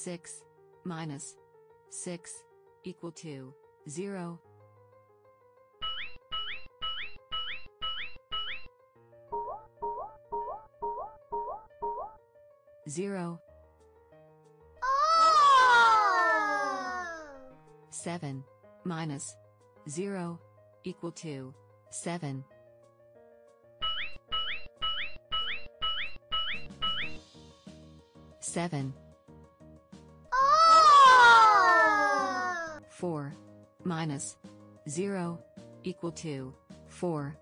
6 minus 6 equal to 0. 0. 7 minus 0 equal to 7. 7. 4 minus 0 equal to 4.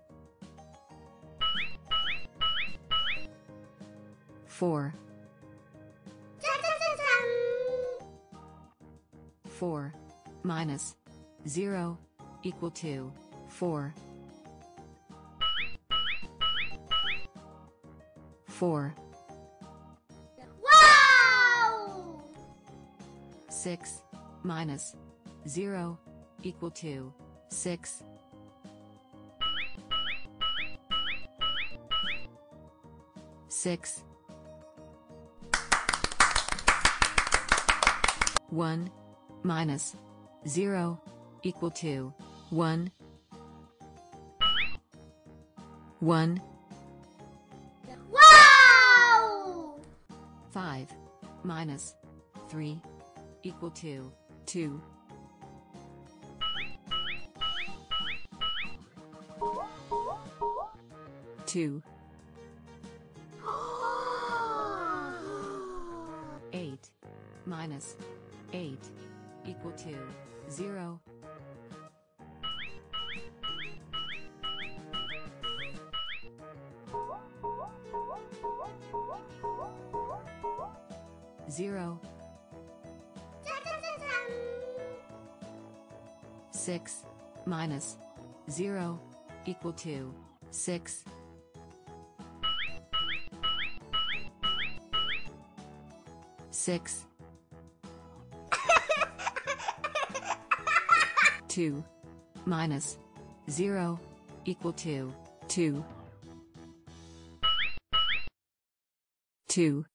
4. 4 minus 0 equal to 4. 4. 6 minus 0 equal to 6. 6. 1 minus 0 equal to 1. 1. 5 minus 3 equal to 2. 2. 8 minus 8 equal to 0. 0. 6 minus 0 equal to 6. 6. 2 minus 0 equal to 2. 2.